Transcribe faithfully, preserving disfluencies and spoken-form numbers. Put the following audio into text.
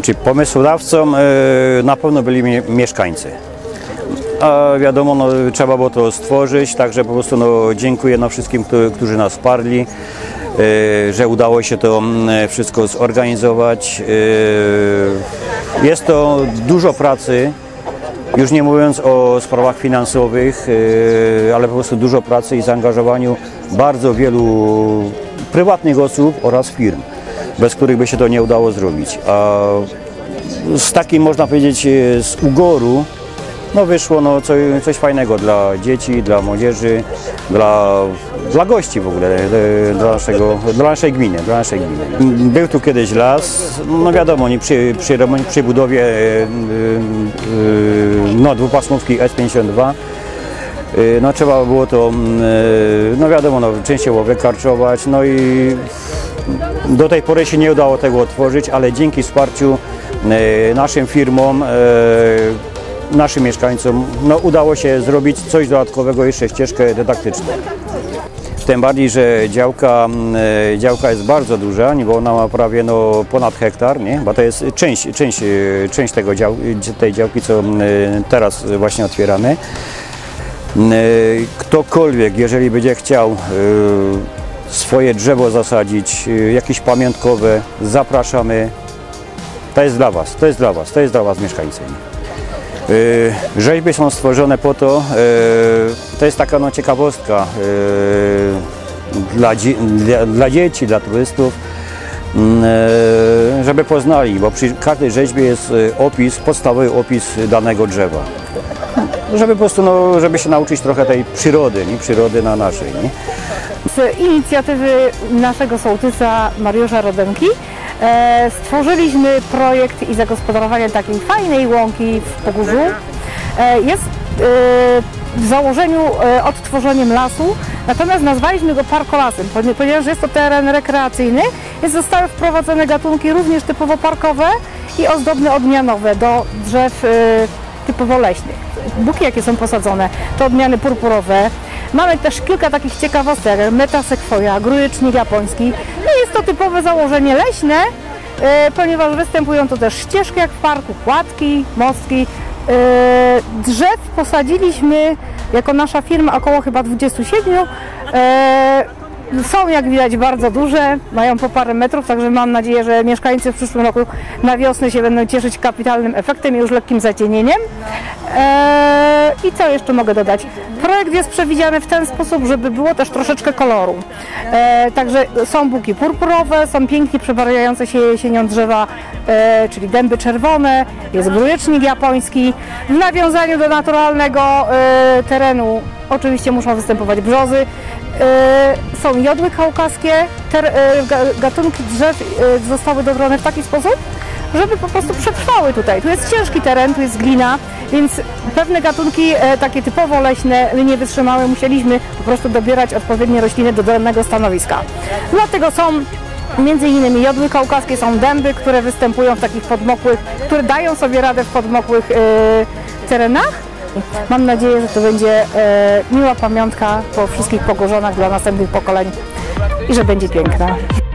Znaczy pomysłodawcą na pewno byli mieszkańcy. A wiadomo, no, trzeba było to stworzyć, także po prostu no, dziękuję no, wszystkim, którzy nas wsparli, że udało się to wszystko zorganizować. Jest to dużo pracy, już nie mówiąc o sprawach finansowych, ale po prostu dużo pracy i zaangażowaniu bardzo wielu prywatnych osób oraz firm, bez których by się to nie udało zrobić. A z takim, można powiedzieć, z ugoru no wyszło no, coś, coś fajnego dla dzieci, dla młodzieży, dla, dla gości w ogóle, dla, naszego, dla naszej gminy, dla naszej gminy. Był tu kiedyś las, no wiadomo, nie przy, przy, przy budowie no, dwupasmówki S pięćdziesiąt dwa, no trzeba było to, no wiadomo, no, częściowo wykarczować, no i do tej pory się nie udało tego otworzyć, ale dzięki wsparciu naszym firmom, naszym mieszkańcom, no, udało się zrobić coś dodatkowego, jeszcze ścieżkę dydaktyczną. Tym bardziej, że działka, działka jest bardzo duża, bo ona ma prawie no, ponad hektar, nie? Bo to jest część, część, część tego dział, tej działki, co teraz właśnie otwieramy. Ktokolwiek, jeżeli będzie chciał swoje drzewo zasadzić, jakieś pamiątkowe, zapraszamy. To jest dla Was, to jest dla Was, to jest dla Was mieszkańcy. Rzeźby są stworzone po to, to jest taka no, ciekawostka dla, dla, dla dzieci, dla turystów, żeby poznali, bo przy każdej rzeźbie jest opis, podstawowy opis danego drzewa. Żeby po prostu, no, żeby się nauczyć trochę tej przyrody, nie? Przyrody na naszej. Nie? Z inicjatywy naszego sołtysa Mariusza Rodenki e, stworzyliśmy projekt i zagospodarowanie takiej fajnej łąki w Pogórzu. E, jest e, w założeniu e, odtworzeniem lasu, natomiast nazwaliśmy go parkolasem, ponieważ jest to teren rekreacyjny, więc zostały wprowadzone gatunki również typowo parkowe i ozdobne odmianowe do drzew e, typowo leśnych. Buki, jakie są posadzone, to odmiany purpurowe. Mamy też kilka takich ciekawostek, metasekwoja, grujecznik japoński. No jest to typowe założenie leśne, e, ponieważ występują tu też ścieżki jak w parku, kładki, mostki. E, drzew posadziliśmy jako nasza firma około chyba dwudziestu siedmiu. E, Są, jak widać, bardzo duże, mają po parę metrów, także mam nadzieję, że mieszkańcy w przyszłym roku na wiosnę się będą cieszyć kapitalnym efektem i już lekkim zacienieniem. Eee, I co jeszcze mogę dodać? Projekt jest przewidziany w ten sposób, żeby było też troszeczkę koloru. Eee, także są buki purpurowe, są pięknie przebarwiające się jesienią drzewa, eee, czyli dęby czerwone, jest grujecznik japoński. W nawiązaniu do naturalnego eee, terenu oczywiście muszą występować brzozy. Yy, są jodły kaukaskie, ter, yy, gatunki drzew yy, zostały dobrane w taki sposób, żeby po prostu przetrwały tutaj. Tu jest ciężki teren, tu jest glina, więc pewne gatunki yy, takie typowo leśne nie wytrzymały, musieliśmy po prostu dobierać odpowiednie rośliny do danego stanowiska. Dlatego są między innymi jodły kaukaskie, są dęby, które występują w takich podmokłych, które dają sobie radę w podmokłych yy, terenach. Mam nadzieję, że to będzie e, miła pamiątka po wszystkich Pogorzanach dla następnych pokoleń i że będzie piękna.